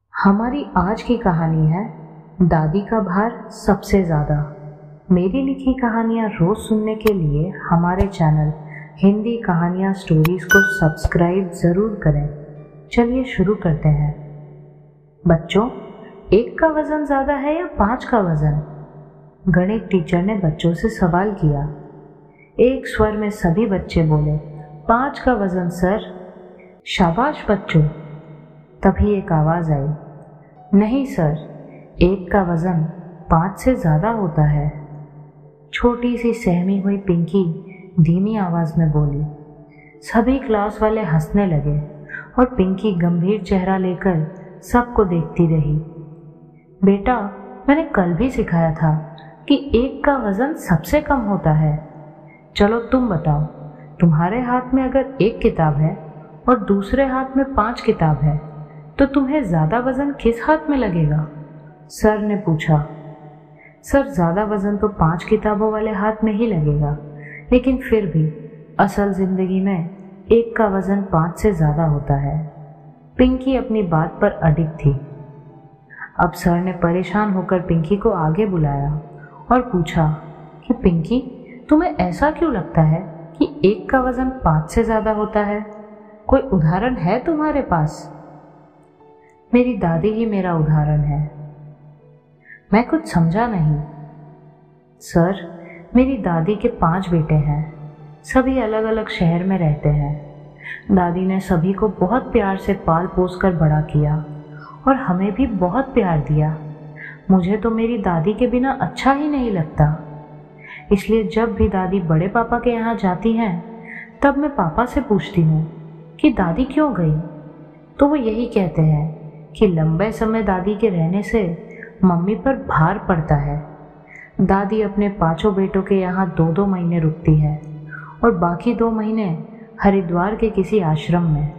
हमारी आज की कहानी है दादी का भार सबसे ज़्यादा। मेरी लिखी कहानियाँ रोज़ सुनने के लिए हमारे चैनल हिंदी कहानियाँ स्टोरीज़ को सब्सक्राइब ज़रूर करें। चलिए शुरू करते हैं। बच्चों, 1 का वज़न ज़्यादा है या 5 का वज़न? गणित टीचर ने बच्चों से सवाल किया। एक स्वर में सभी बच्चे बोले, 5 का वज़न सर। शाबाश बच्चों। तभी एक आवाज़ आई, नहीं सर, 1 का वज़न 5 से ज़्यादा होता है। छोटी सी सहमी हुई पिंकी धीमी आवाज़ में बोली। सभी क्लास वाले हंसने लगे और पिंकी गंभीर चेहरा लेकर सबको देखती रही। बेटा, मैंने कल भी सिखाया था कि 1 का वज़न सबसे कम होता है। चलो तुम बताओ, तुम्हारे हाथ में अगर 1 किताब है और दूसरे हाथ में 5 किताब है तो तुम्हें ज़्यादा वज़न किस हाथ में लगेगा? सर ने पूछा। सर, ज़्यादा वज़न तो 5 किताबों वाले हाथ में ही लगेगा, लेकिन फिर भी असल ज़िंदगी में 1 का वज़न 5 से ज़्यादा होता है। पिंकी अपनी बात पर अडिग थी। अब सर ने परेशान होकर पिंकी को आगे बुलाया और पूछा कि पिंकी, तुम्हें ऐसा क्यों लगता है कि 1 का वज़न 5 से ज़्यादा होता है? कोई उदाहरण है तुम्हारे पास? मेरी दादी ही मेरा उदाहरण है। मैं कुछ समझा नहीं। सर, मेरी दादी के 5 बेटे हैं। सभी अलग अलग शहर में रहते हैं। दादी ने सभी को बहुत प्यार से पाल पोस कर बड़ा किया और हमें भी बहुत प्यार दिया। मुझे तो मेरी दादी के बिना अच्छा ही नहीं लगता। इसलिए जब भी दादी बड़े पापा के यहाँ जाती हैं तब मैं पापा से पूछती हूँ कि दादी क्यों गई, तो वो यही कहते हैं कि लंबे समय दादी के रहने से मम्मी पर भार पड़ता है। दादी अपने 5 बेटों के यहाँ 2-2 महीने रुकती है और बाकी 2 महीने हरिद्वार के किसी आश्रम में।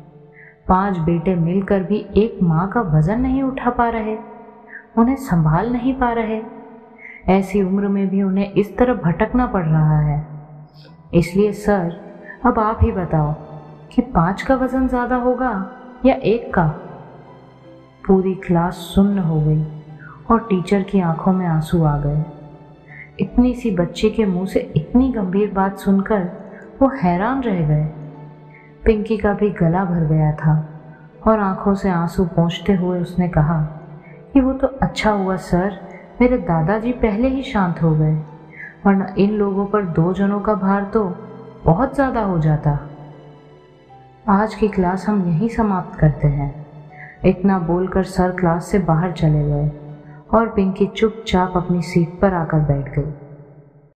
5 बेटे मिलकर भी एक माँ का वज़न नहीं उठा पा रहे, उन्हें संभाल नहीं पा रहे। ऐसी उम्र में भी उन्हें इस तरह भटकना पड़ रहा है। इसलिए सर, अब आप ही बताओ कि 5 का वज़न ज़्यादा होगा या 1 का? पूरी क्लास सुन्न हो गई और टीचर की आंखों में आंसू आ गए। इतनी सी बच्ची के मुंह से इतनी गंभीर बात सुनकर वो हैरान रह गए। पिंकी का भी गला भर गया था और आंखों से आंसू पोंछते हुए उसने कहा कि वो तो अच्छा हुआ सर, मेरे दादाजी पहले ही शांत हो गए, वरना इन लोगों पर 2 जनों का भार तो बहुत ज़्यादा हो जाता। आज की क्लास हम यहीं समाप्त करते हैं। इतना बोलकर सर क्लास से बाहर चले गए और पिंकी चुपचाप अपनी सीट पर आकर बैठ गई।